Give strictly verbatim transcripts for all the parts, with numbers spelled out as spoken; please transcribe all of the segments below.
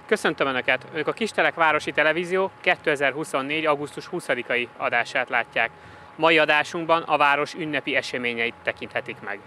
Köszöntöm Önöket! Önök a Kistelek Városi Televízió kétezer-huszonnégy. augusztus huszadikai adását látják. Mai adásunkban a város ünnepi eseményeit tekinthetik meg.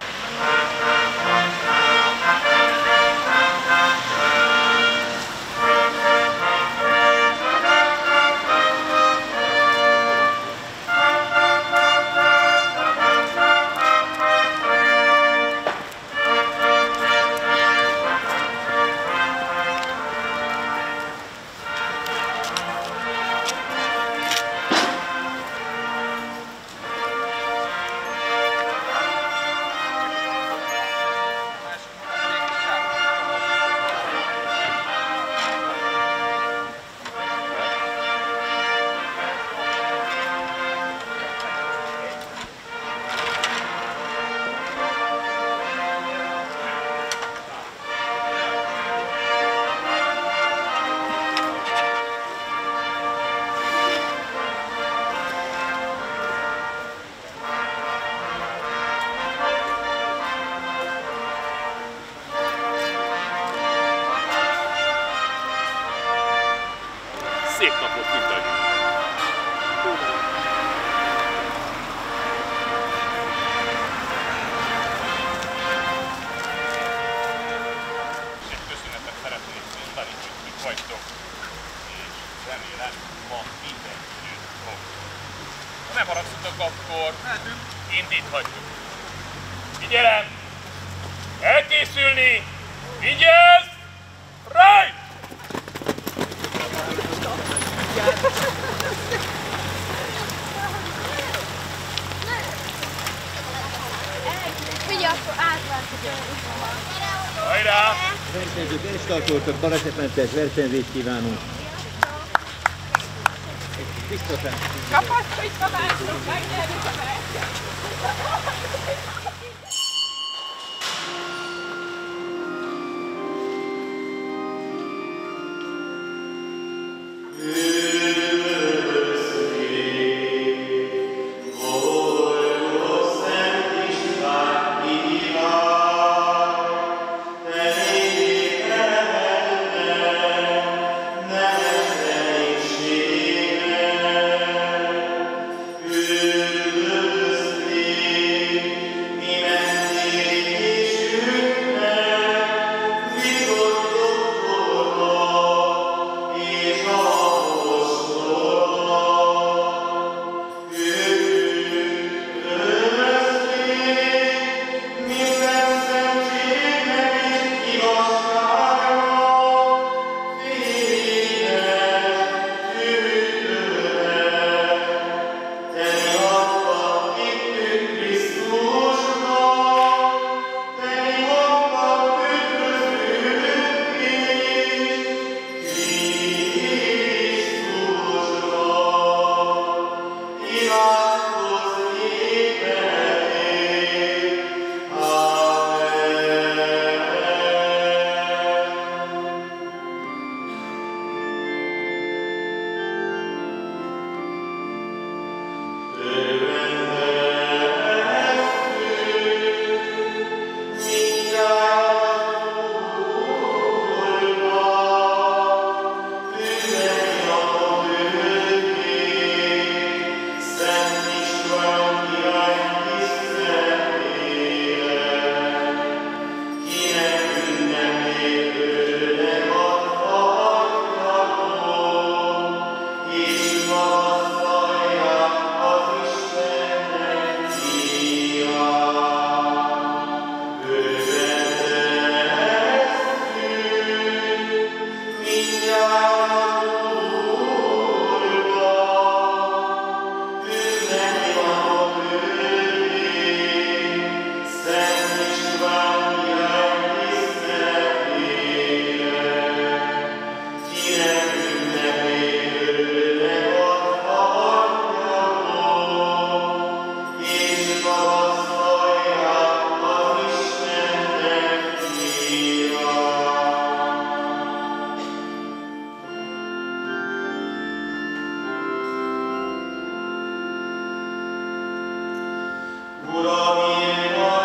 Szép napot mindannyian! Egy köszönetet szeretnék mondani, hogy itt vagytok, és remélem ma mindenki győzni fog. Ha nem haragszotok, akkor indíthatjuk. Figyelem! Elkészülni! Vigyázz! Rajt! Figyelj, akkor átváltjuk. Hajrá! Versenyzők elstartoltak, balesetmentes versenyzést kívánunk. Biztosan. Kapaszkodj, Tamások, megnyerjük a versenyt!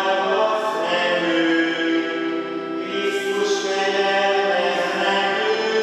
Krisztus kegyelmeznek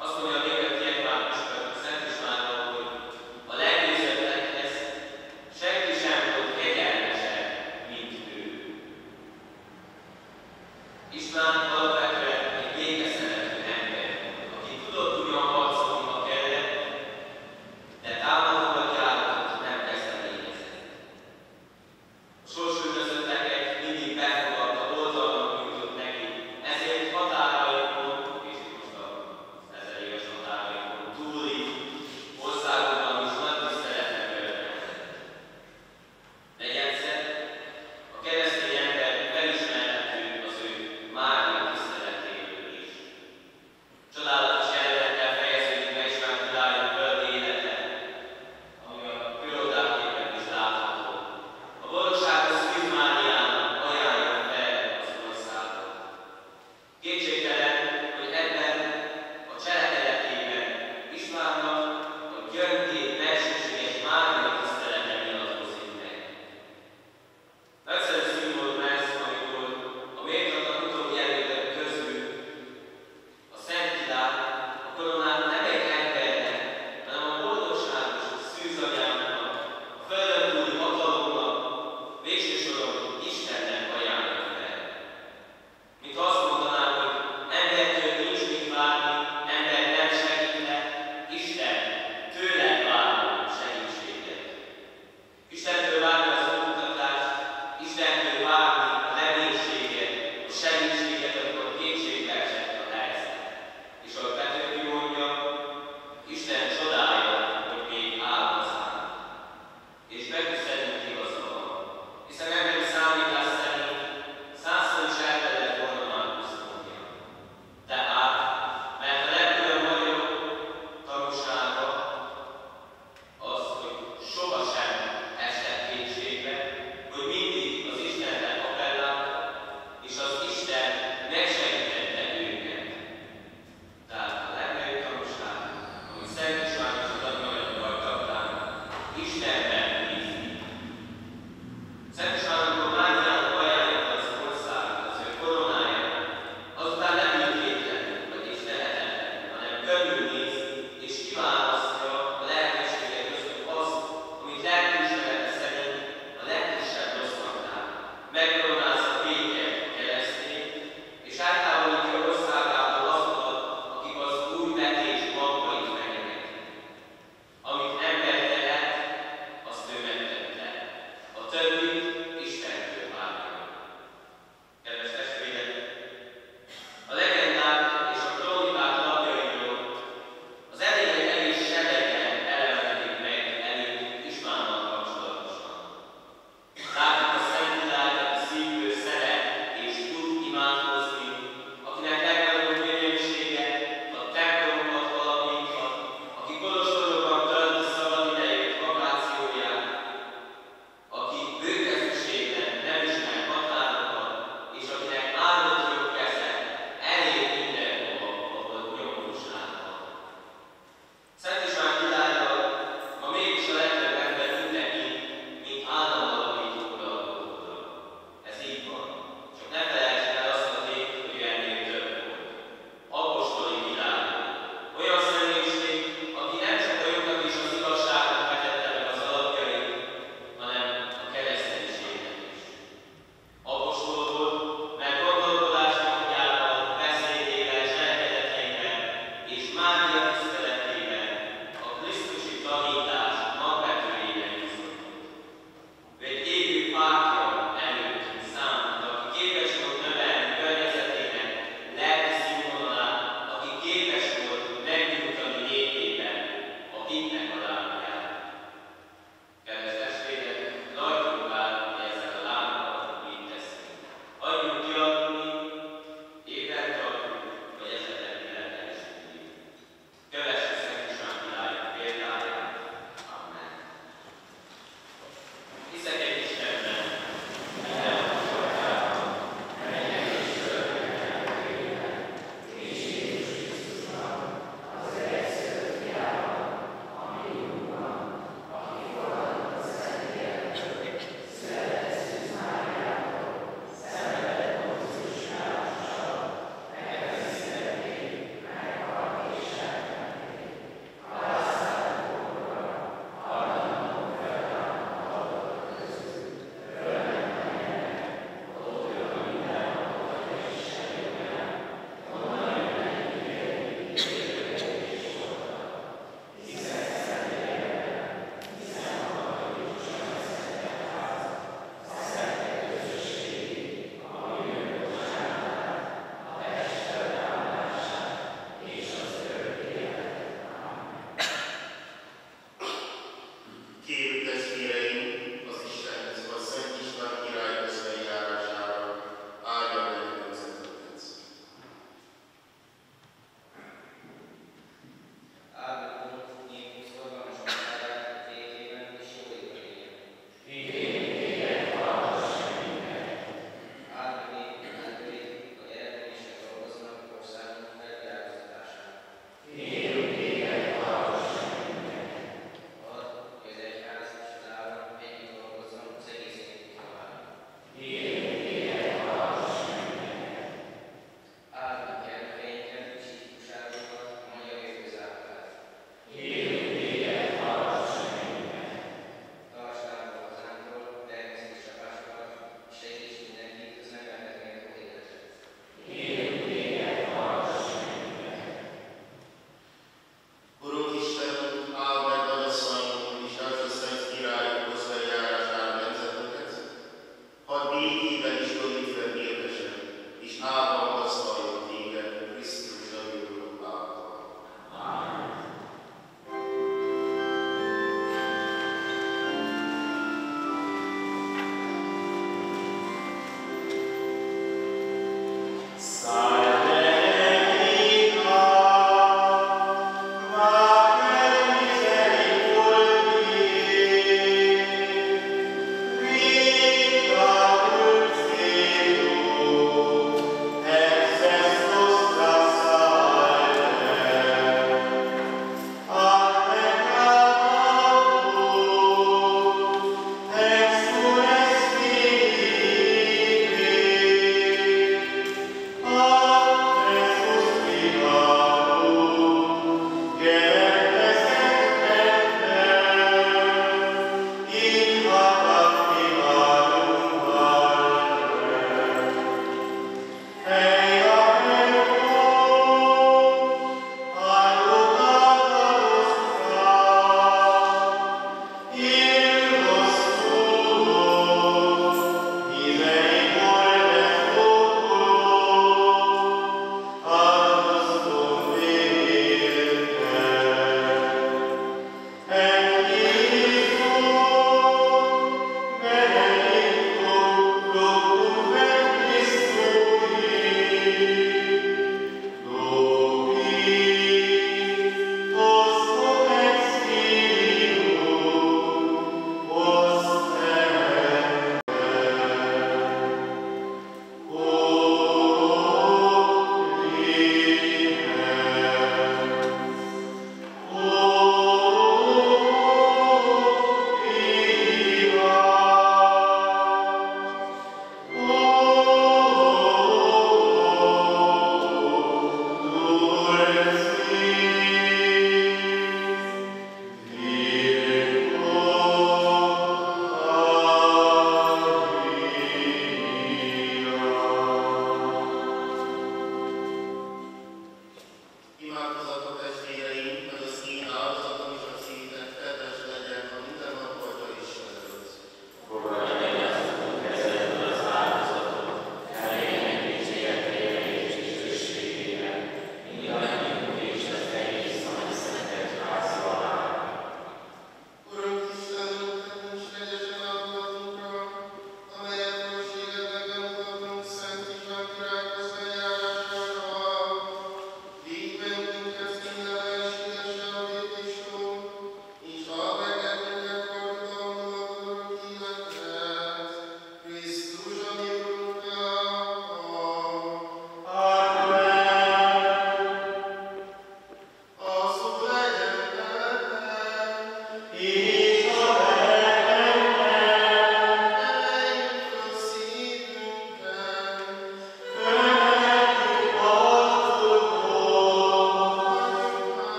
Azt mondja a német diákváros Szent Istvánról, hogy a legnézetlenhez senki sem volt kegyelmesebb, mint ő. István alapvetően egy békeszerető ember, aki tudott ugyan harcolni, ha kellett, de támadókat járatot nem kezdeményezett. A sorsüldözötteket mindig befogadta, oldalnak nyújtott neki, ezért határaikon, és itt most a ezer éves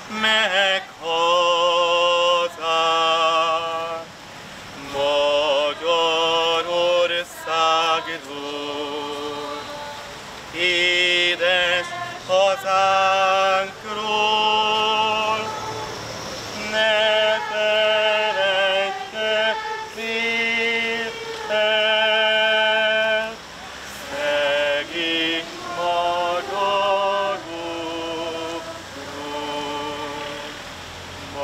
meg hazánk, Magyarországról, édes hazánkról, ne felejtse szét el, szegény magyarokról,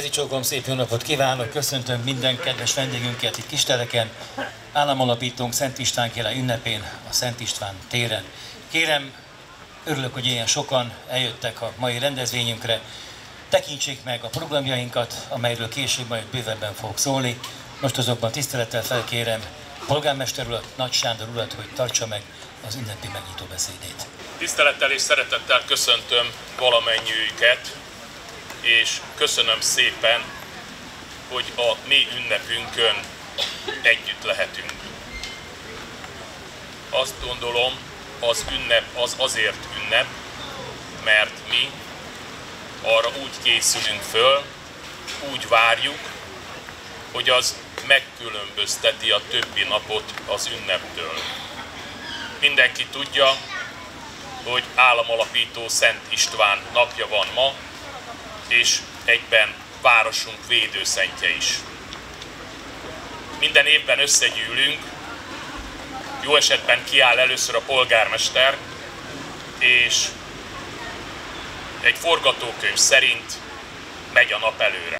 Kezicsókom, szép jó napot kívánok, köszöntöm minden kedves vendégünket itt Kisteleken, államalapítónk Szent István király ünnepén, a Szent István téren. Kérem, örülök, hogy ilyen sokan eljöttek a mai rendezvényünkre, tekintsék meg a programjainkat, amelyről később majd bővebben fogok szólni. Most azonban tisztelettel felkérem polgármester urat, Nagy Sándor urat, hogy tartsa meg az ünnepi megnyitó beszédét. Tisztelettel és szeretettel köszöntöm valamennyiüket, és köszönöm szépen, hogy a mi ünnepünkön együtt lehetünk. Azt gondolom, az ünnep az azért ünnep, mert mi arra úgy készülünk föl, úgy várjuk, hogy az megkülönbözteti a többi napot az ünneptől. Mindenki tudja, hogy államalapító Szent István napja van ma, és egyben városunk védőszentje is. Minden évben összegyűlünk, jó esetben kiáll először a polgármester, és egy forgatókönyv szerint megy a nap előre.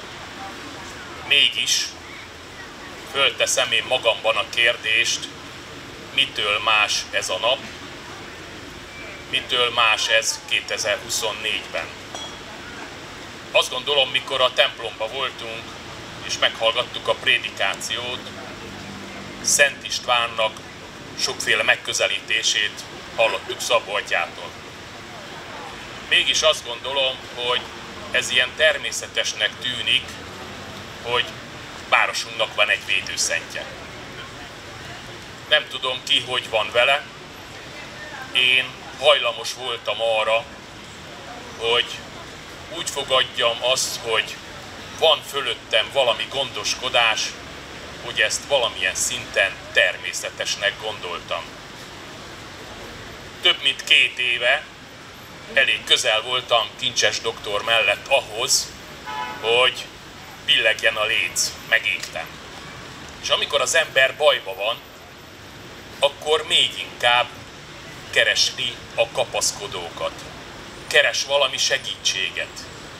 Mégis fölteszem én magamban a kérdést, mitől más ez a nap, mitől más ez kétezer-huszonnégyben. Azt gondolom, mikor a templomba voltunk, és meghallgattuk a prédikációt, Szent Istvánnak sokféle megközelítését hallottuk Szabó atyától. Mégis azt gondolom, hogy ez ilyen természetesnek tűnik, hogy városunknak van egy védőszentje. Nem tudom ki, hogy van vele. Én hajlamos voltam arra, hogy úgy fogadjam azt, hogy van fölöttem valami gondoskodás, hogy ezt valamilyen szinten természetesnek gondoltam. Több mint két éve elég közel voltam Kincses doktor mellett ahhoz, hogy billegjen a léc, megégtem. És amikor az ember bajba van, akkor még inkább keresni a kapaszkodókat. Keres valami segítséget.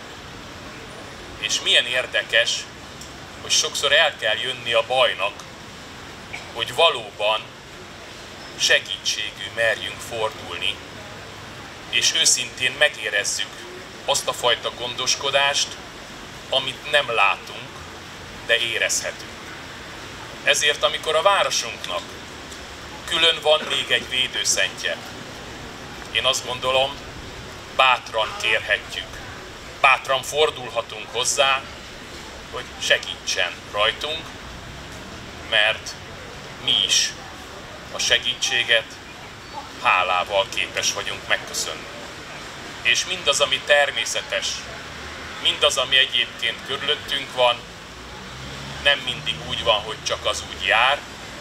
És milyen érdekes, hogy sokszor el kell jönni a bajnak, hogy valóban segítségű merjünk fordulni, és őszintén megérezzük azt a fajta gondoskodást, amit nem látunk, de érezhetünk. Ezért, amikor a városunknak külön van még egy védőszentje, én azt gondolom, bátran kérhetjük, bátran fordulhatunk hozzá, hogy segítsen rajtunk, mert mi is a segítséget hálával képes vagyunk megköszönni. És mindaz, ami természetes, mindaz, ami egyébként körülöttünk van, nem mindig úgy van, hogy csak az úgy jár,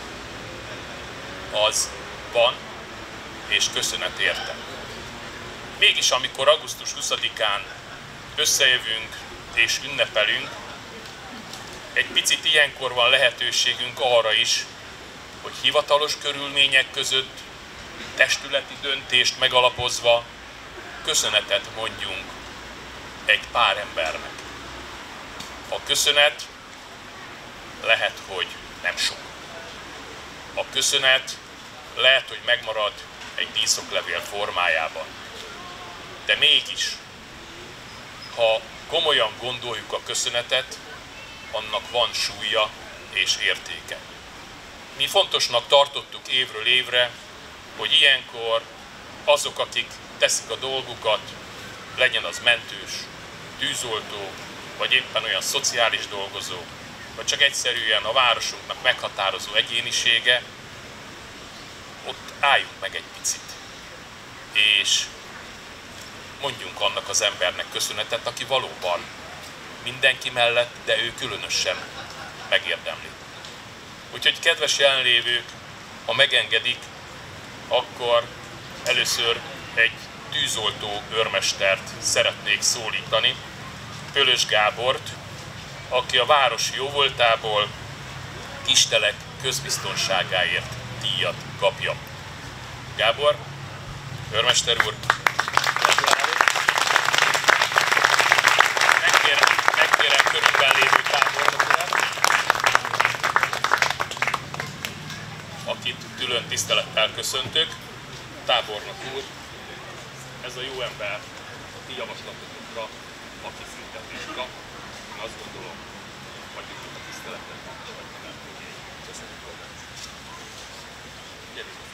az van, és köszönet érte. Mégis, amikor augusztus huszadikán összejövünk és ünnepelünk, egy picit ilyenkor van lehetőségünk arra is, hogy hivatalos körülmények között, testületi döntést megalapozva köszönetet mondjunk egy pár embernek. A köszönet lehet, hogy nem sok. A köszönet lehet, hogy megmarad egy díszoklevél formájában. De mégis, ha komolyan gondoljuk a köszönetet, annak van súlya és értéke. Mi fontosnak tartottuk évről évre, hogy ilyenkor azok, akik teszik a dolgukat, legyen az mentős, tűzoltó, vagy éppen olyan szociális dolgozó, vagy csak egyszerűen a városunknak meghatározó egyénisége, ott álljunk meg egy picit, és mondjunk annak az embernek köszönetet, aki valóban mindenki mellett, de ő különösen megérdemli. Úgyhogy kedves jelenlévők, ha megengedik, akkor először egy tűzoltó őrmestert szeretnék szólítani, Pölös Gábort, aki a város jóvoltából Kistelek közbiztonságáért díjat kapja. Gábor, őrmester úr, megkérem, megkérem lévő tábornok urat, akit külön tisztelettel köszöntök. Tábornok úr, ez a jó ember ti javaslatotokra, aki szüntetést kap, én azt gondolom, hagyjuk a tiszteletet, és hagyjuk el, hogy köszönjük hozzá. Gyerünk!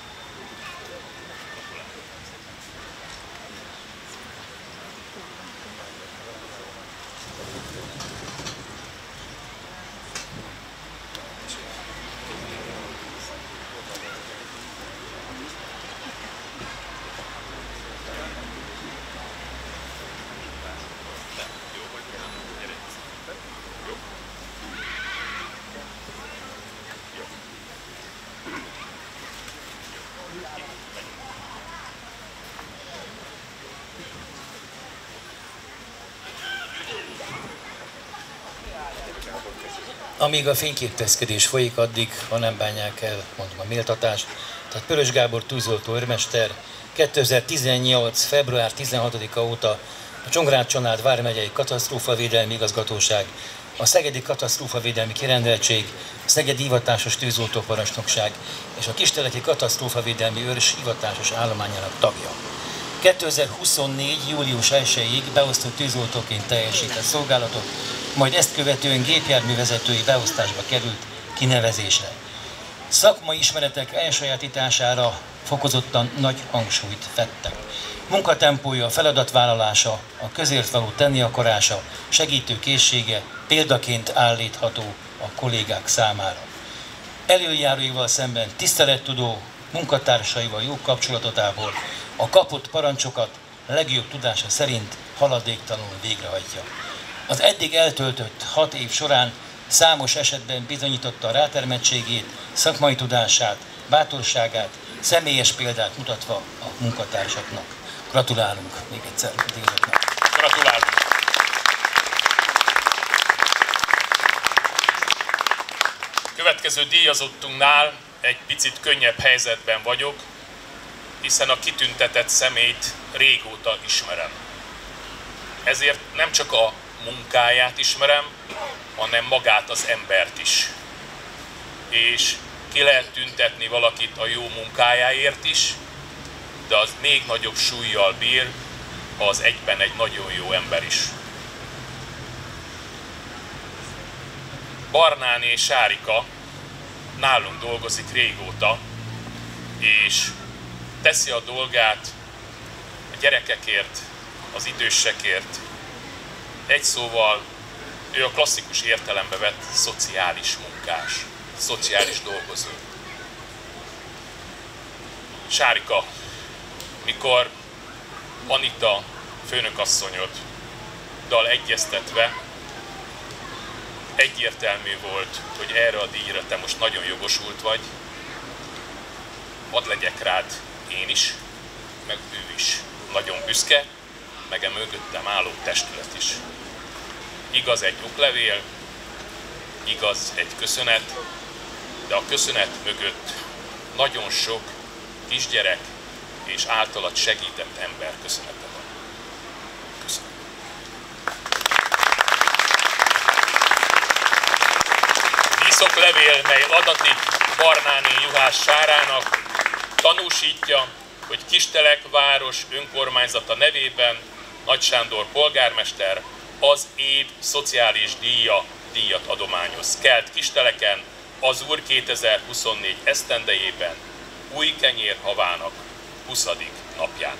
Amíg a fényképezkedés folyik, addig, ha nem bánják el, mondom, a méltatást. Tehát Pörös Gábor tűzoltó őrmester kétezer-tizennyolc. február tizenhatodika óta a Csongrád Csanád vármegyei katasztrófavédelmi igazgatóság, a Szegedi Katasztrófavédelmi Kirendeltség, a Szegedi Hivatásos Tűzoltóparancsnokság és a Kisteleki Katasztrófavédelmi Őrs hivatásos állományának tagja. kétezer-huszonnégy. július elsejéig beosztott tűzoltóként teljesített szolgálatot, majd ezt követően gépjárművezetői beosztásba került kinevezésre. Szakmai ismeretek elsajátítására fokozottan nagy hangsúlyt vettek. Munkatempója, feladatvállalása, a közért való tenni akarása, segítő készsége példaként állítható a kollégák számára. Előjáróival szemben tisztelettudó, munkatársaival jó kapcsolatából a kapott parancsokat legjobb tudása szerint haladéktalanul végrehajtja. Az eddig eltöltött hat év során számos esetben bizonyította a rátermettségét, szakmai tudását, bátorságát, személyes példát mutatva a munkatársaknak. Gratulálunk még egyszer a díjazatnak. Gratulálunk! Következő díjazottunknál egy picit könnyebb helyzetben vagyok, hiszen a kitüntetett személyt régóta ismerem. Ezért nem csak a munkáját ismerem, hanem magát az embert is. És ki lehet tüntetni valakit a jó munkájáért is, de az még nagyobb súllyal bír, ha az egyben egy nagyon jó ember is. Barnáné Sárika nálunk dolgozik régóta, és teszi a dolgát a gyerekekért, az idősekért. Egy szóval, ő a klasszikus értelembe vett szociális munkás, szociális dolgozó. Sárika, mikor Anita főnökasszonyoddal egyeztetve egyértelmű volt, hogy erre a díjra te most nagyon jogosult vagy, hadd legyek rád én is, meg ő is. Nagyon büszke, meg a mögöttem álló testület is. Igaz egy oklevél, igaz egy köszönet, de a köszönet mögött nagyon sok kisgyerek és általad segített ember köszönete van. Köszönöm. Díszoklevél, mely adatik Barnáné Juhász Sárának, tanúsítja, hogy Kistelek város önkormányzata nevében Nagy Sándor polgármester az év szociális díja, díjat adományoz Kelt Kisteleken az Úr kétezer-huszonnégy esztendejében, új kenyér havának huszadik napján.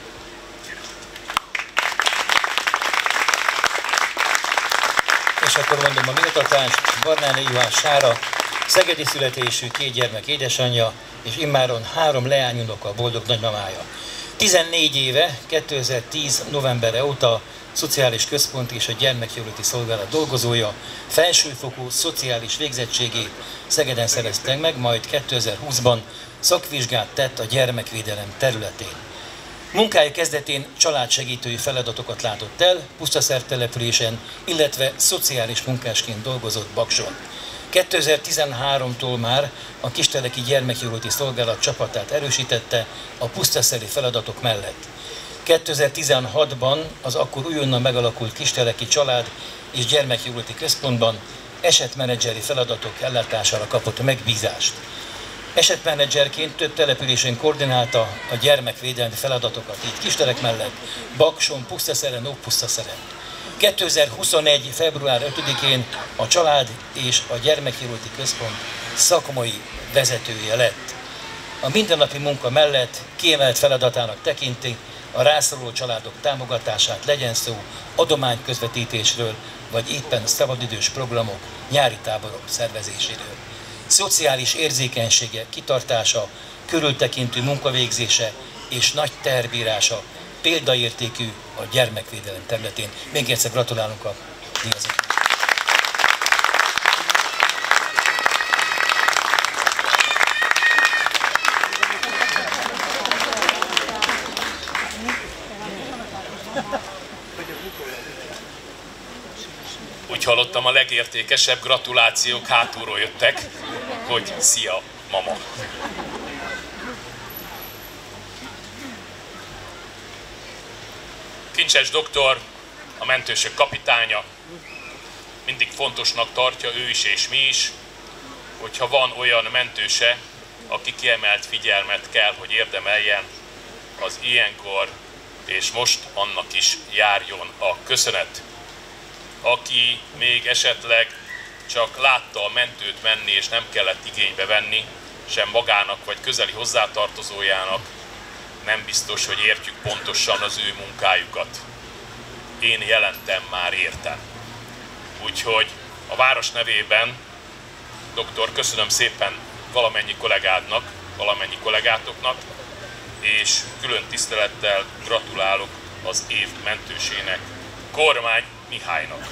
És akkor mondom a méltatást, Barnáné Juhász Sára, szegedi születésű, két gyermek édesanyja, és immáron három leányunoka, boldog nagymamája. tizennégy éve, kétezer-tíz novembere óta szociális központ és a gyermekjóléti szolgálat dolgozója, felsőfokú szociális végzettségét Szegeden szerezte meg, majd kétezer-húszban szakvizsgát tett a gyermekvédelem területén. Munkája kezdetén családsegítői feladatokat látott el, pusztaszertelepülésen, illetve szociális munkásként dolgozott Bakson. kétezer-tizenháromtól már a Kisteleki Gyermekjóléti Szolgálat csapatát erősítette a pusztaszeri feladatok mellett. kétezer-tizenhatban az akkor újonnan megalakult Kisteleki Család és Gyermekjóléti Központban esetmenedzseri feladatok ellátására kapott megbízást. Esetmenedzserként több településen koordinálta a gyermekvédelmi feladatokat, így Kistelek mellett Bakson, Pusztaszeren, Ópusztaszeren. kétezer-huszonegy. február ötödikén a Család és a Gyermekjóléti Központ szakmai vezetője lett. A mindennapi munka mellett kiemelt feladatának tekinti a rászoruló családok támogatását, legyen szó adományközvetítésről, vagy éppen szabadidős programok, nyári táborok szervezéséről. Szociális érzékenysége, kitartása, körültekintő munkavégzése és nagy teherbírása példaértékű a gyermekvédelem területén. Még egyszer gratulálunk a díjazatnak. Úgy hallottam, a legértékesebb gratulációk hátulról jöttek, hogy szia, mama! Kincses doktor, a mentősök kapitánya, mindig fontosnak tartja ő is és mi is, hogyha van olyan mentőse, aki kiemelt figyelmet kell, hogy érdemeljen, az ilyenkor és most annak is járjon a köszönet. Aki még esetleg csak látta a mentőt menni és nem kellett igénybe venni, sem magának vagy közeli hozzátartozójának, nem biztos, hogy értjük pontosan az ő munkájukat. Én jelentem már értem. Úgyhogy a város nevében, doktor, köszönöm szépen valamennyi kollégádnak, valamennyi kollégátoknak, és külön tisztelettel gratulálok az év mentősének, Kormány Mihálynak.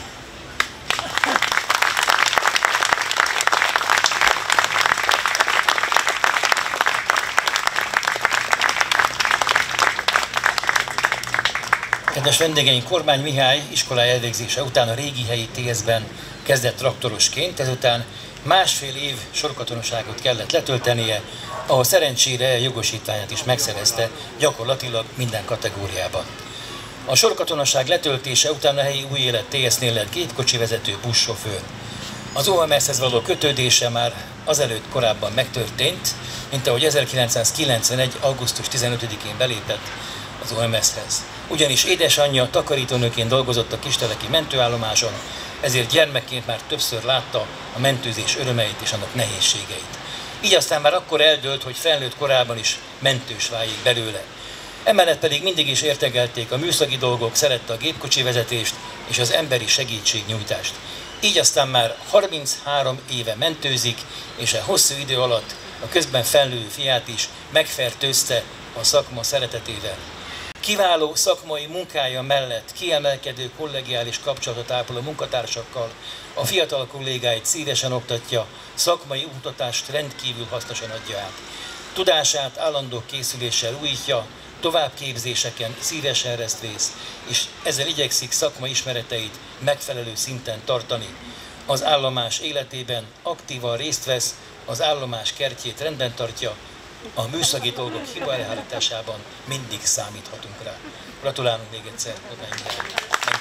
Kedves vendégeink, Kormány Mihály iskolája elvégzése után a régi helyi té es-ben kezdett traktorosként, ezután másfél év sorkatonaságot kellett letöltenie, ahol szerencsére jogosítványát is megszerezte gyakorlatilag minden kategóriában. A sorkatonaság letöltése után a helyi Új Élet té es-nél lett gépkocsi vezető, buszsofőr. Az o em es-hez való kötődése már azelőtt korábban megtörtént, mint ahogy ezerkilencszázkilencvenegy. augusztus tizenötödikén belépett az o em es-hez. Ugyanis édesanyja takarítónőként dolgozott a kisteleki mentőállomáson, ezért gyermekként már többször látta a mentőzés örömeit és annak nehézségeit. Így aztán már akkor eldőlt, hogy felnőtt korában is mentős váljék belőle. Emellett pedig mindig is értegelték a műszaki dolgok, szerette a gépkocsi vezetést és az emberi segítségnyújtást. Így aztán már harminchárom éve mentőzik, és a hosszú idő alatt a közben felnővő fiát is megfertőzte a szakma szeretetével. Kiváló szakmai munkája mellett kiemelkedő kollegiális kapcsolatot ápol a munkatársakkal, a fiatal kollégáit szívesen oktatja, szakmai útatást rendkívül hasznosan adja át. Tudását állandó készüléssel újítja, továbbképzéseken szívesen részt vesz, és ezzel igyekszik szakmai ismereteit megfelelő szinten tartani. Az állomás életében aktívan részt vesz, az állomás kertjét rendben tartja, a műszaki dolgok hiba elhárításában mindig számíthatunk rá. Gratulálunk még egyszer, Kormány Mihály.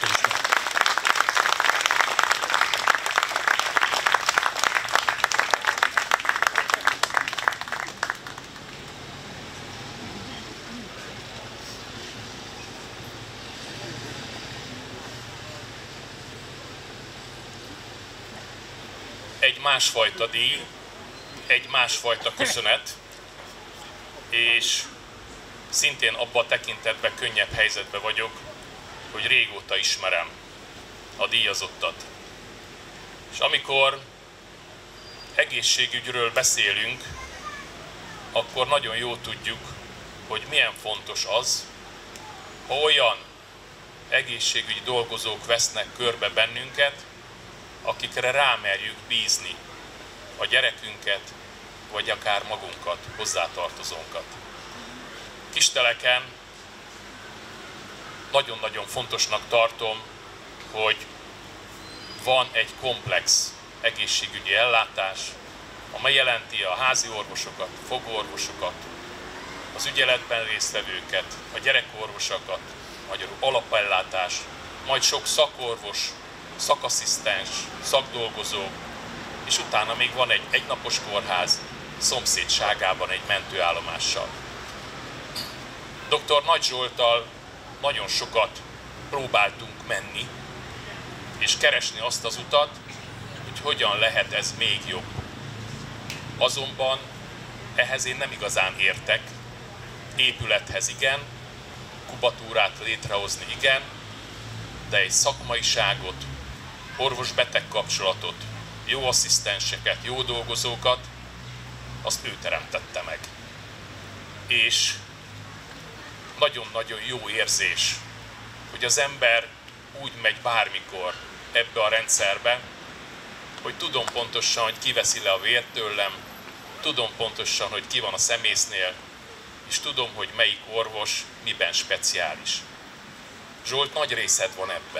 Egy másfajta díj, egy másfajta köszönet, és szintén abban a tekintetben könnyebb helyzetben vagyok, hogy régóta ismerem a díjazottat. És amikor egészségügyről beszélünk, akkor nagyon jól tudjuk, hogy milyen fontos az, ha olyan egészségügyi dolgozók vesznek körbe bennünket, akikre rámerjük bízni a gyerekünket, vagy akár magunkat, hozzátartozónkat. Kisteleken nagyon-nagyon fontosnak tartom, hogy van egy komplex egészségügyi ellátás, amely jelenti a házi orvosokat, fogorvosokat, az ügyeletben résztvevőket, a gyerekorvosokat, magyarul alapellátás, majd sok szakorvos, szakasszisztens, szakdolgozó, és utána még van egy egynapos kórház szomszédságában egy mentőállomással. doktor Nagy Zsolttal nagyon sokat próbáltunk menni, és keresni azt az utat, hogy hogyan lehet ez még jobb. Azonban ehhez én nem igazán értek. Épülethez igen, kubatúrát létrehozni igen, de egy szakmaiságot, orvos-beteg kapcsolatot, jó asszisztenseket, jó dolgozókat, azt ő teremtette meg. És nagyon-nagyon jó érzés, hogy az ember úgy megy bármikor ebbe a rendszerbe, hogy tudom pontosan, hogy ki veszi le a vért tőlem, tudom pontosan, hogy ki van a szemésznél, és tudom, hogy melyik orvos miben speciális. Zsolt, nagy részed van ebben.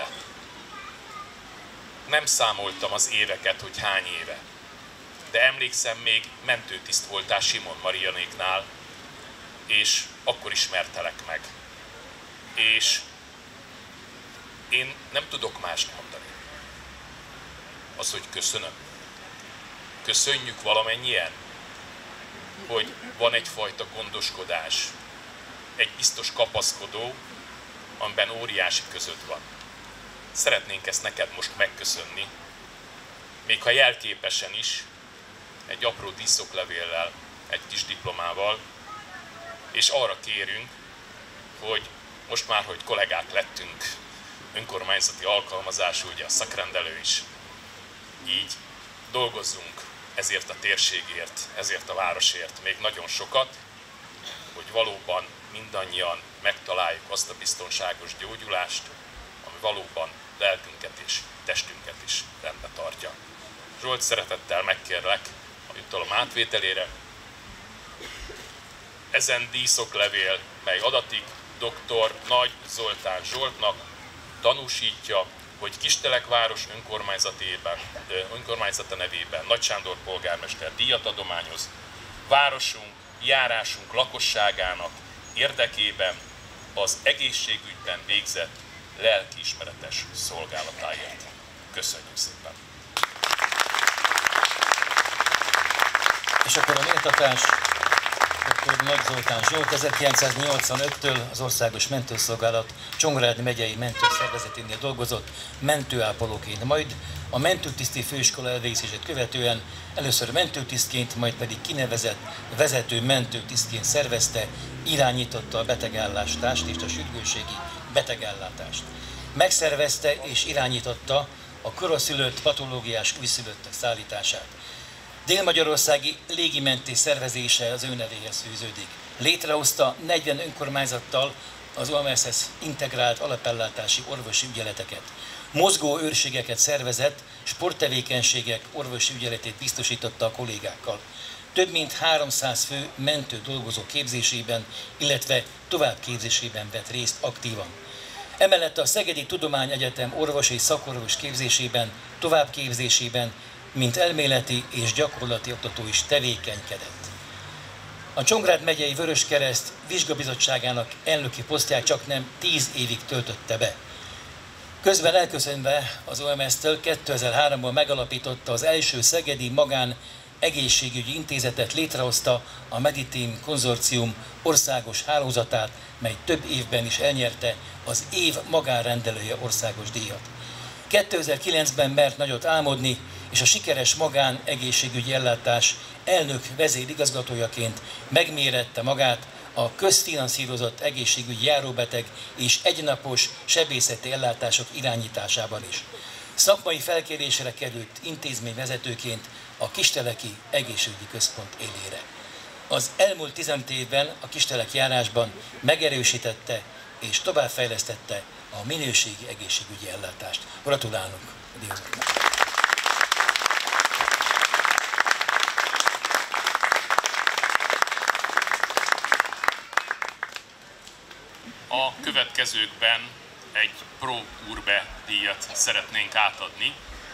Nem számoltam az éveket, hogy hány éve, de emlékszem, még mentőtiszt voltál Simon Marianéknál, és akkor ismertelek meg. És én nem tudok mást mondani. Az, hogy köszönöm. Köszönjük valamennyien, hogy van egyfajta gondoskodás, egy biztos kapaszkodó, amiben óriási között van. Szeretnénk ezt neked most megköszönni, még ha jelképesen is, egy apró díszoklevéllel, egy kis diplomával, és arra kérünk, hogy most már, hogy kollégák lettünk, önkormányzati alkalmazású, ugye a szakrendelő is, így dolgozzunk ezért a térségért, ezért a városért még nagyon sokat, hogy valóban mindannyian megtaláljuk azt a biztonságos gyógyulást, ami valóban lelkünket és testünket is rendbe tartja. Zsolt, szeretettel megkérlek a jutalom átvételére. Ezen díszoklevél, mely adatik doktor Nagy Zoltán Zsoltnak, tanúsítja, hogy Kistelekváros önkormányzatében, önkormányzata nevében Nagy Sándor polgármester díjat adományoz városunk, járásunk lakosságának érdekében az egészségügyben végzett lelkiismeretes szolgálatáért. Köszönjük szépen! És akkor a méltatás doktor Nagy Zoltán Zsolt ezerkilencszáznyolcvanöttől az Országos Mentőszolgálat Csongrád megyei mentőszervezeténél dolgozott mentőápolóként, majd a mentőtiszti főiskola elvégzését követően először mentőtisztként, majd pedig kinevezett vezető mentőtisztként szervezte, irányította a betegállást és a sürgősségi betegellátást. Megszervezte és irányította a koraszülött patológiás újszülöttek szállítását. Dél-magyarországi légimentés szervezése az ő nevéhez fűződik. Létrehozta negyven önkormányzattal az o em es es integrált alapellátási orvosi ügyeleteket. Mozgó őrségeket szervezett, sporttevékenységek orvosi ügyeletét biztosította a kollégákkal. Több mint háromszáz fő mentő dolgozó képzésében, illetve továbbképzésében vett részt aktívan. Emellett a Szegedi Tudományegyetem orvosi és szakorvos képzésében, továbbképzésében, mint elméleti és gyakorlati oktató is tevékenykedett. A Csongrád megyei Vöröskereszt vizsgabizottságának elnöki posztját csak nem tíz évig töltötte be. Közben elköszönve az o em es-től kétezer-háromban megalapította az első szegedi magán egészségügyi intézetet, létrehozta a Mediteam konzorcium országos hálózatát, mely több évben is elnyerte az év magánrendelője országos díjat. kétezer-kilencben mert nagyot álmodni, és a sikeres magán egészségügyi ellátás elnök vezérigazgatójaként megmérette magát a közfinanszírozott egészségügyi járóbeteg és egynapos sebészeti ellátások irányításában is. Szakmai felkérésre került intézményvezetőként a Kisteleki Egészségügyi Központ élére. Az elmúlt tizenöt évben a Kistelek járásban megerősítette és továbbfejlesztette a minőségi egészségügyi ellátást. Gratulálunk a díjazottaknak! A következőkben egy Pro Urbe díjat szeretnénk átadni,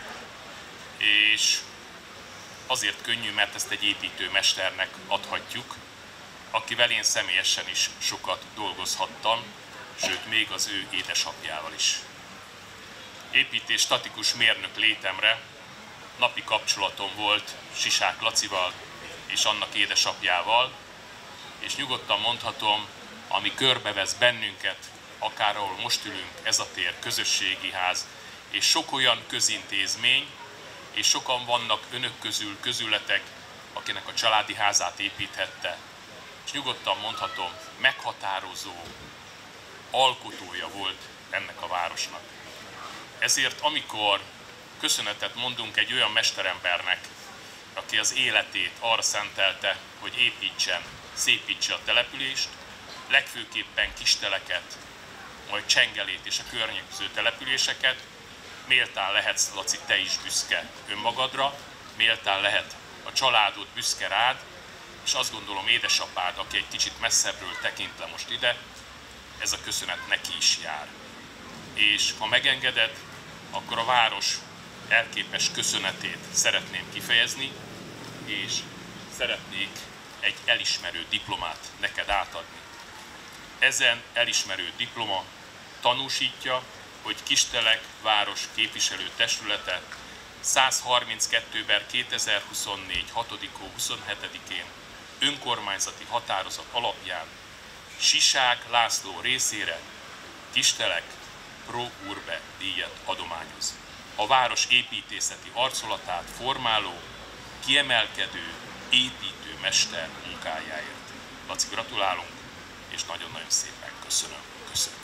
és azért könnyű, mert ezt egy építőmesternek adhatjuk, akivel én személyesen is sokat dolgozhattam, sőt még az ő édesapjával is. építés statikus mérnök létemre napi kapcsolatom volt Sisák Lacival és annak édesapjával, és nyugodtan mondhatom, ami körbevesz bennünket, akár ahol most ülünk, ez a tér, közösségi ház, és sok olyan közintézmény, és sokan vannak önök közül, közületek, akinek a családi házát építhette. És nyugodtan mondhatom, meghatározó alkotója volt ennek a városnak. Ezért amikor köszönetet mondunk egy olyan mesterembernek, aki az életét arra szentelte, hogy építsen, szépítse a települést, legfőképpen Kisteleket, majd Csengelét és a környező településeket, méltán lehetsz, Laci, te is büszke önmagadra, méltán lehet a családod büszke rád, és azt gondolom édesapád, aki egy kicsit messzebbről tekint le most ide, ez a köszönet neki is jár. És ha megengeded, akkor a város elképes köszönetét szeretném kifejezni, és szeretnék egy elismerő diplomát neked átadni. Ezen elismerő diploma tanúsítja, hogy Kistelek város képviselő testülete százharminckettő per kétezer-huszonnégy hatodik hó huszonhetedikén önkormányzati határozat alapján Sisák László részére Kistelek Pro Urbe díjat adományoz. A város építészeti arculatát formáló, kiemelkedő építőmester munkájáért. Laci, gratulálunk, és nagyon-nagyon szépen köszönöm. Köszönöm.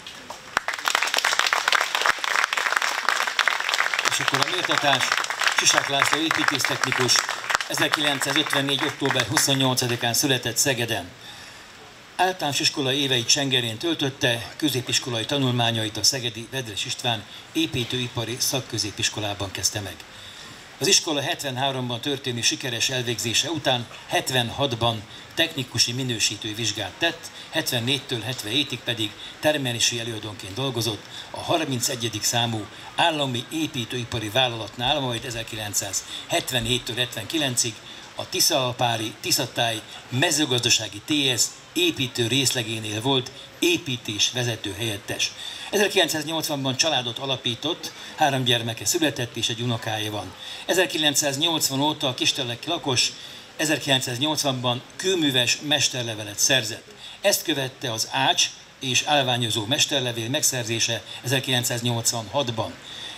És akkor a méltatás Sisák László építésztechnikus ezerkilencszázötvennégy. október huszonnyolcadikán született Szegeden. Általános iskolai éveit Csengerén töltötte, középiskolai tanulmányait a szegedi Vedres István építőipari szakközépiskolában kezdte meg. Az iskola hetvenháromban történő sikeres elvégzése után hetvenhatban technikusi minősítő vizsgát tett, hetvennégytől hetvenhétig pedig termelési előadónként dolgozott a harmincegyedik számú állami építőipari vállalatnál, majd ezerkilencszázhetvenhéttől hetvenkilencig a Tiszaalpári Tiszatáj mezőgazdasági té es építő részlegénél volt építés vezető helyettes. ezerkilencszáznyolcvanban családot alapított, három gyermeke született és egy unokája van. ezerkilencszáznyolcvan óta a Kisteleki lakos, ezerkilencszáznyolcvanban kőműves mesterlevelet szerzett. Ezt követte az ács és állványozó mesterlevél megszerzése ezerkilencszáznyolcvanhatban.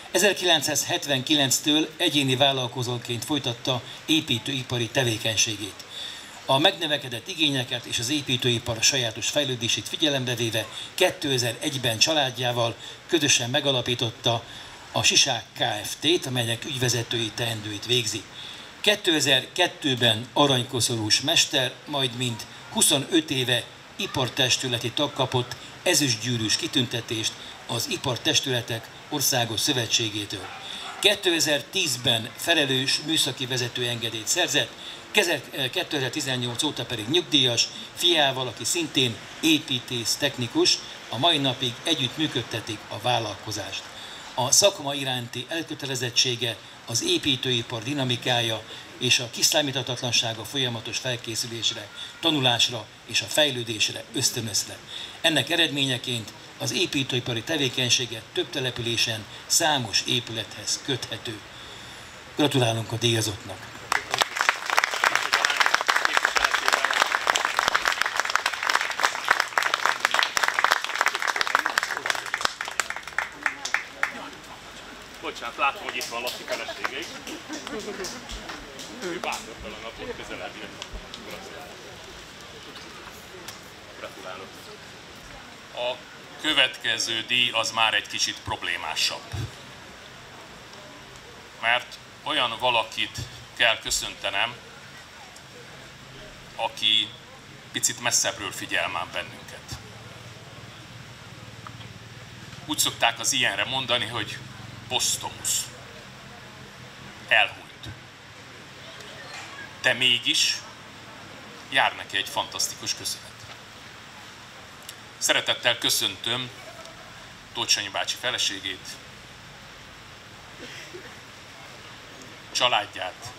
ezerkilencszázhetvenkilenctől egyéni vállalkozóként folytatta építőipari tevékenységét. A megnövekedett igényeket és az építőipar sajátos fejlődését figyelembe véve kétezer-egyben családjával közösen megalapította a Sisák Kft-t, amelynek ügyvezetői teendőit végzi. kétezer-kettőben aranykoszorús mester, majd mint huszonöt éve ipartestületi tag kapott ezüstgyűrűs kitüntetést az Ipartestületek Országos Szövetségétől. kétezer-tízben felelős műszaki vezetőengedélyt szerzett, kétezer-tizennyolc óta pedig nyugdíjas, fiával, aki szintén építész technikus, a mai napig együtt működtetik a vállalkozást. A szakma iránti elkötelezettsége, az építőipar dinamikája és a kiszámíthatatlansága folyamatos felkészülésre, tanulásra és a fejlődésre ösztönözte. Ennek eredményeként az építőipari tevékenysége több településen számos épülethez köthető. Gratulálunk a díjazottnak! Bocsánat, látom, hogy itt van Laci felesége is. Ő bátortalan napot közelebb jött. Gratulálok. A következő díj az már egy kicsit problémásabb. Mert olyan valakit kell köszöntenem, aki picit messzebbről figyel már bennünket. Úgy szokták az ilyenre mondani, hogy posztomusz. Elhúnyt. De mégis jár neki egy fantasztikus köszönet. Szeretettel köszöntöm Tóth Sanyi bácsi feleségét, családját,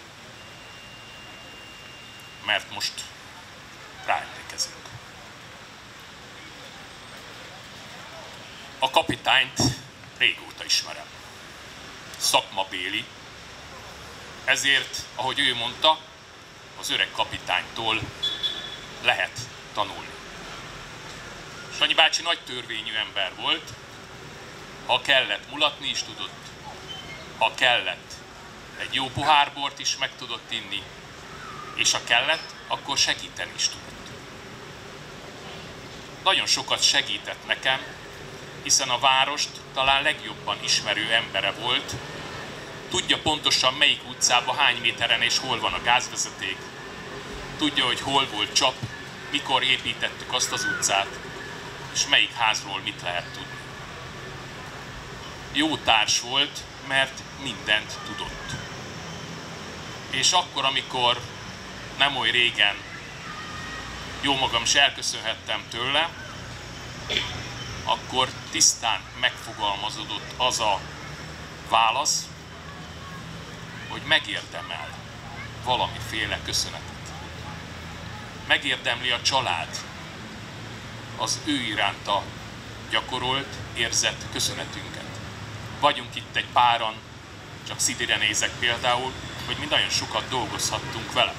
mert most ráemlékezünk. A kapitányt régóta ismerem. szakmabéli, ezért, ahogy ő mondta, az öreg kapitánytól lehet tanulni. Sanyi bácsi nagy törvényű ember volt, ha kellett, mulatni is tudott, ha kellett, egy jó pohár bort is meg tudott inni, és ha kellett, akkor segíteni is tudott. Nagyon sokat segített nekem, hiszen a várost talán legjobban ismerő embere volt, tudja pontosan melyik utcában hány méteren és hol van a gázvezeték, tudja, hogy hol volt csap, mikor építettük azt az utcát, és melyik házról mit lehet tudni. Jó társ volt, mert mindent tudott. És akkor, amikor nem oly régen jó magam is elköszönhettem tőle, akkor tisztán megfogalmazódott az a válasz, hogy megérdemel valamiféle köszönetet. Megérdemli a család az ő iránta gyakorolt, érzett köszönetünket. Vagyunk itt egy páran, csak Szidire nézek például, hogy mi nagyon sokat dolgozhattunk vele.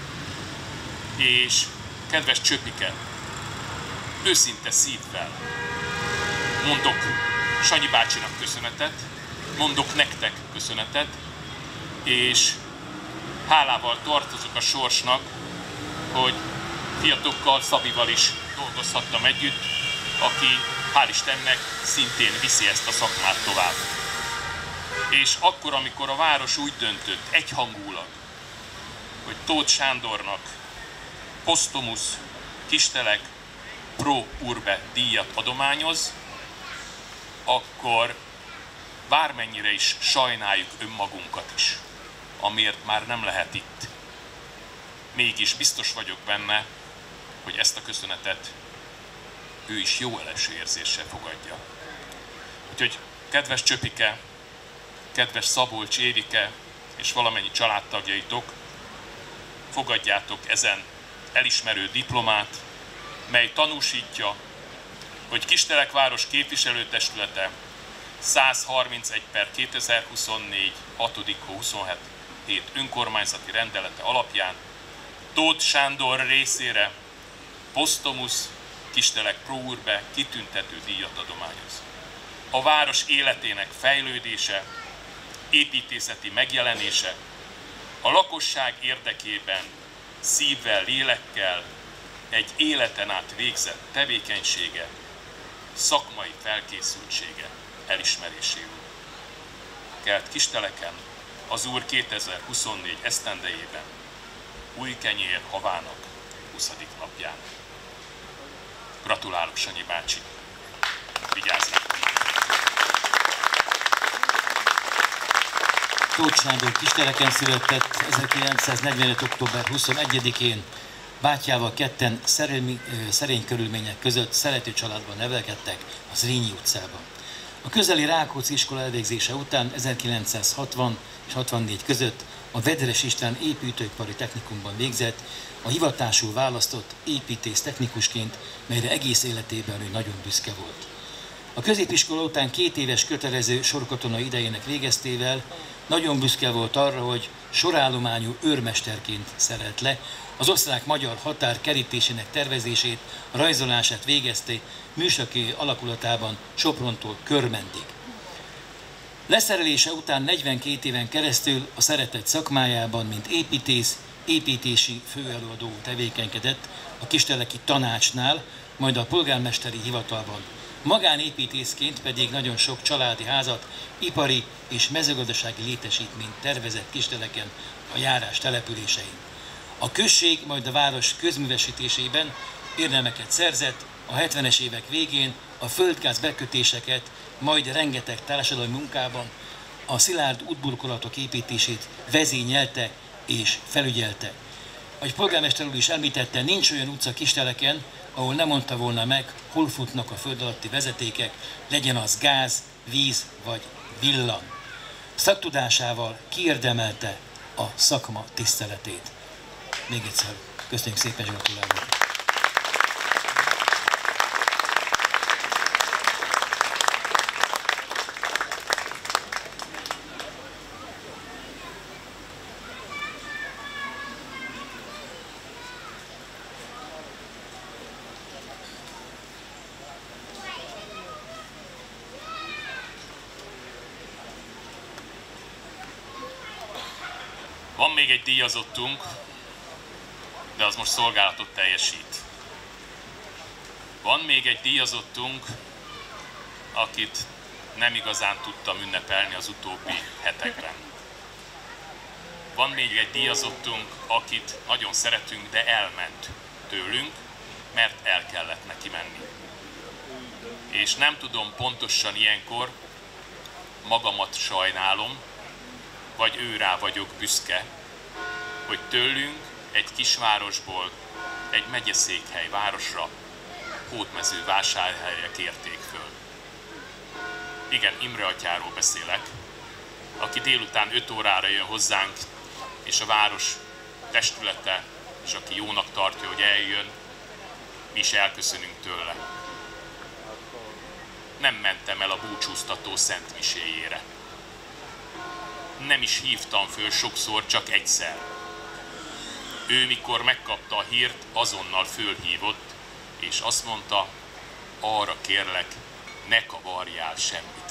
És kedves Csöpike, őszinte szívvel mondok Sanyi bácsinak köszönetet, mondok nektek köszönetet, és hálával tartozok a sorsnak, hogy fiatokkal, Szabival is dolgozhattam együtt, aki hál' Istennek szintén viszi ezt a szakmát tovább. És akkor, amikor a város úgy döntött egyhangulag, hogy Tóth Sándornak posztumusz Kistelek Pro Urbe díjat adományoz, akkor bármennyire is sajnáljuk önmagunkat is, amiért már nem lehet itt. Mégis biztos vagyok benne, hogy ezt a köszönetet ő is jó első érzéssel fogadja. Úgyhogy kedves Csöpike, kedves Szabolcs Évike és valamennyi családtagjaitok, fogadjátok ezen elismerő diplomát, mely tanúsítja, hogy Kistelekváros képviselőtestülete százharmincegy per kétezer-huszonnégy hatodik huszonhét önkormányzati rendelete alapján Tóth Sándor részére posztumusz Kistelek Pro Urbe kitüntető díjat adományoz. A város életének fejlődése, építészeti megjelenése, a lakosság érdekében szívvel, lélekkel egy életen át végzett tevékenysége, szakmai felkészültsége elismeréséül. Kelt Kisteleken az Úr kétezer-huszonnégy esztendejében, új kenyér havának huszadik napján. Gratulálok, Sanyi bácsi! Vigyázzunk! Tóth Sándor Kisteleken született ezerkilencszáznegyvenöt. október huszonegyedikén. Bátyjával ketten szerelmi, szerény körülmények között szerető családban nevelkedtek a Zrínyi utcában. A közeli Rákóczi iskola elvégzése után ezerkilencszázhatvan és hatvannégy között a Vedres István építőipari technikumban végzett, a hivatásul választott építész technikusként, melyre egész életében ő nagyon büszke volt. A középiskola után két éves kötelező sorkatonai idejének végeztével nagyon büszke volt arra, hogy sorállományú őrmesterként szerelt le, az osztrák-magyar határ kerítésének tervezését, a rajzolását végezte műszaki alakulatában Soprontól Körmendig. Leszerelése után negyvenkét éven keresztül a szeretett szakmájában, mint építész, építési főelőadó tevékenykedett a kisteleki tanácsnál, majd a polgármesteri hivatalban. Magánépítészként pedig nagyon sok családi házat, ipari és mezőgazdasági létesítményt tervezett Kisteleken a járás településein. A község, majd a város közművesítésében érdemeket szerzett, a hetvenes évek végén a földgáz bekötéseket, majd rengeteg társadalmi munkában a szilárd útburkolatok építését vezényelte és felügyelte. Ahogy polgármester úr is említette, nincs olyan utca Kisteleken, ahol nem mondta volna meg, hol futnak a föld alatti vezetékek, legyen az gáz, víz vagy villan. Szaktudásával kiérdemelte a szakma tiszteletét. Még egyszer köszönjük szépen, gratulálunk! Van még egy díjazottunk, de az most szolgálatot teljesít. Van még egy díjazottunk, akit nem igazán tudtam ünnepelni az utóbbi hetekben. Van még egy díjazottunk, akit nagyon szeretünk, de elment tőlünk, mert el kellett neki menni. És nem tudom pontosan ilyenkor, magamat sajnálom, vagy őrá vagyok büszke, hogy tőlünk egy kisvárosból egy megyeszékhely városra, Hódmezővásárhelyre kérték föl. Igen, Imre atyáról beszélek, aki délután öt órára jön hozzánk, és a város testülete, és aki jónak tartja, hogy eljön, mi is elköszönünk tőle. Nem mentem el a búcsúztató szentmiséjére. Nem is hívtam föl sokszor, csak egyszer. Ő, mikor megkapta a hírt, azonnal fölhívott, és azt mondta, arra kérlek, ne kavarjál semmit.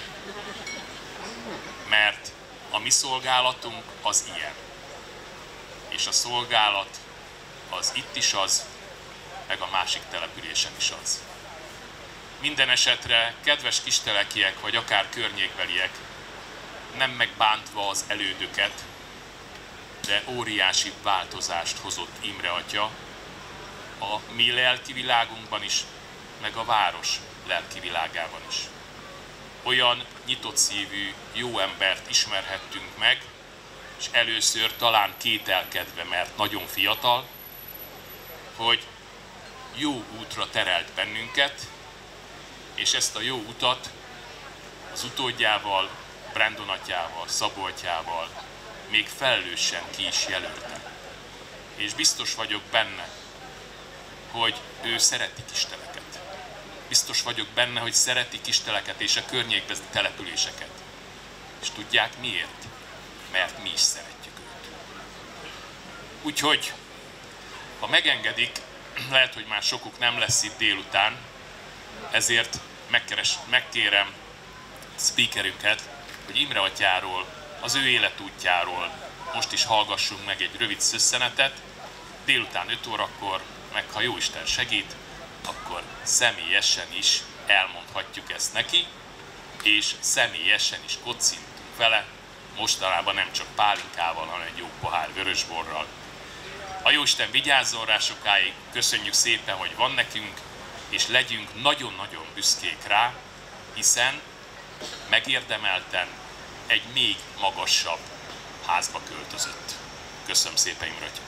Mert a mi szolgálatunk az ilyen. És a szolgálat az itt is az, meg a másik településen is az. Minden esetre, kedves kistelekiek, vagy akár környékbeliek, nem megbántva az elődöket, de óriási változást hozott Imre atya a mi lelki világunkban is, meg a város lelki világában is. Olyan nyitott szívű, jó embert ismerhettünk meg, és először talán kételkedve, mert nagyon fiatal, hogy jó útra terelt bennünket, és ezt a jó utat az utódjával, Brandon atyával, Szabó atyával még felelősen ki is jelölte. És biztos vagyok benne, hogy ő szereti Kisteleket. Biztos vagyok benne, hogy szereti Kisteleket és a környékbeli településeket. És tudják miért? Mert mi is szeretjük őt. Úgyhogy, ha megengedik, lehet, hogy már sokuk nem lesz itt délután, ezért megkeres, megkérem speakerünket, hogy Imre atyáról, az ő életútjáról most is hallgassunk meg egy rövid szösszenetet. Délután öt órakor, meg ha Jóisten segít, akkor személyesen is elmondhatjuk ezt neki, és személyesen is kocintunk vele, mostanában nem csak pálinkával, hanem egy jó pohár vörösborral. A Jóisten vigyázzon rá sokáig, köszönjük szépen, hogy van nekünk, és legyünk nagyon-nagyon büszkék rá, hiszen megérdemelten egy még magasabb házba költözött. Köszönöm szépen, Imre atya.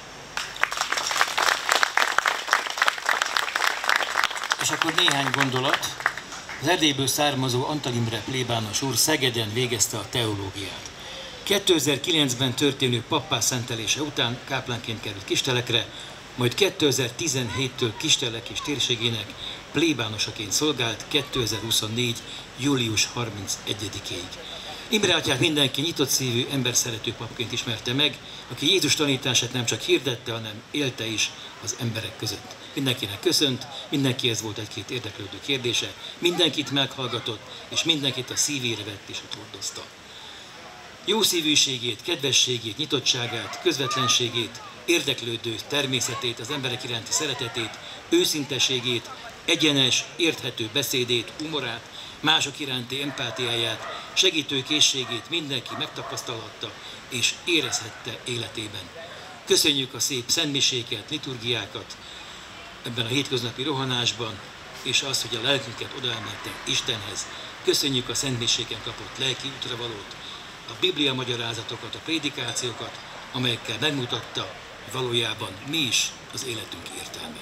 És akkor néhány gondolat. Az Erdélyből származó Antal Imre plébános úr Szegeden végezte a teológiát. kétezer-kilencben történő pappá szentelése után káplánként került Kistelekre, majd kétezer-tizenhéttől Kistelek és térségének plébánosaként szolgált kétezer-huszonnégy. július harmincegyedikéig. Imre atyát mindenki nyitott szívű, emberszerető papként ismerte meg, aki Jézus tanítását nem csak hirdette, hanem élte is az emberek között. Mindenkinek köszönt, mindenkihez volt egy-két érdeklődő kérdése, mindenkit meghallgatott, és mindenkit a szívére vett és hordozta. Jó szívűségét, kedvességét, nyitottságát, közvetlenségét, érdeklődő természetét, az emberek iránti szeretetét, őszinteségét, egyenes, érthető beszédét, humorát, mások iránti empátiáját, segítő készségét mindenki megtapasztalhatta és érezhette életében. Köszönjük a szép szentmiséket, liturgiákat ebben a hétköznapi rohanásban, és az, hogy a lelkünket odaemelte Istenhez. Köszönjük a szentmiséken kapott lelki útravalót, a Biblia magyarázatokat, a prédikációkat, amelyekkel megmutatta, hogy valójában mi is az életünk értelme.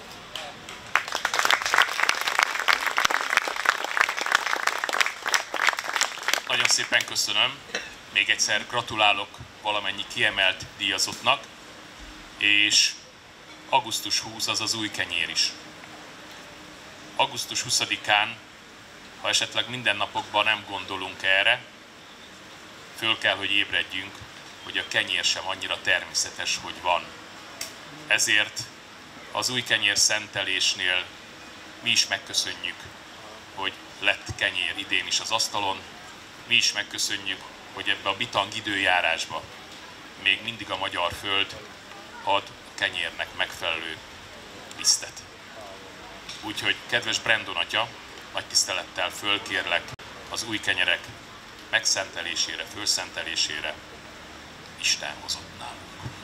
Nagyon szépen köszönöm. Még egyszer gratulálok valamennyi kiemelt díjazottnak, és augusztus huszadika az az új kenyér is. augusztus huszadikán, ha esetleg mindennapokban nem gondolunk erre, föl kell, hogy ébredjünk, hogy a kenyér sem annyira természetes, hogy van. Ezért az új kenyér szentelésnél mi is megköszönjük, hogy lett kenyér idén is az asztalon, mi is megköszönjük, hogy ebbe a bitang időjárásba még mindig a magyar föld ad kenyérnek megfelelő lisztet. Úgyhogy kedves Brandon atya, nagy tisztelettel fölkérlek az új kenyerek megszentelésére, fölszentelésére. Isten hozott nálunk.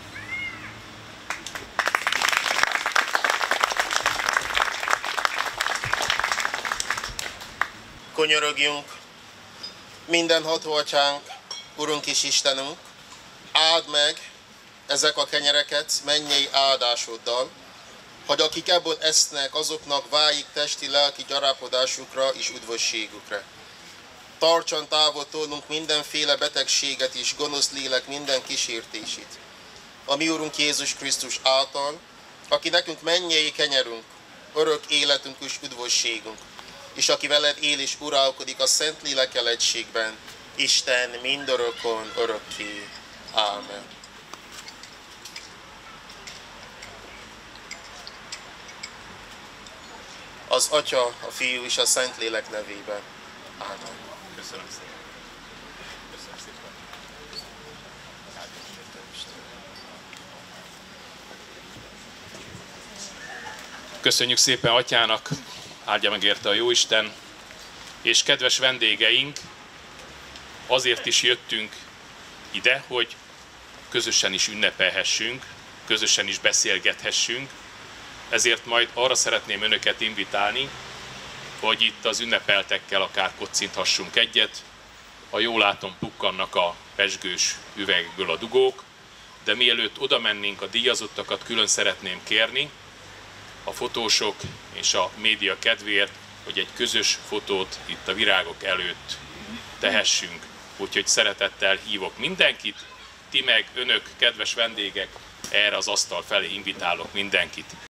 Konyorogjunk, mindenható atyánk, Urunk és Istenünk, áld meg ezek a kenyereket mennyei áldásoddal, hogy akik ebből esznek, azoknak váljék testi, lelki gyarapodásukra és üdvösségükre. Tartson távol tőlünk mindenféle betegséget és gonosz lélek minden kísértését. A mi Urunk Jézus Krisztus által, aki nekünk mennyei kenyerünk, örök életünk és üdvösségünk, és aki veled él és uralkodik a Szent Lélekkel egységben, Isten mindörökkön örökké. Ámen. Az Atya, a Fiú és a Szentlélek nevében. Ámen. Köszönöm szépen. Köszönöm szépen. Köszönjük szépen Atyának, áldja meg érte a Jóisten, és kedves vendégeink, azért is jöttünk ide, hogy közösen is ünnepelhessünk, közösen is beszélgethessünk, ezért majd arra szeretném önöket invitálni, hogy itt az ünnepeltekkel akár kocinthassunk egyet. Ha jól látom, pukkannak a pezsgős üvegből a dugók, de mielőtt oda mennénk, a díjazottakat külön szeretném kérni, a fotósok és a média kedvéért, hogy egy közös fotót itt a virágok előtt tehessünk. Úgyhogy szeretettel hívok mindenkit, ti meg önök, kedves vendégek, erre az asztal felé invitálok mindenkit.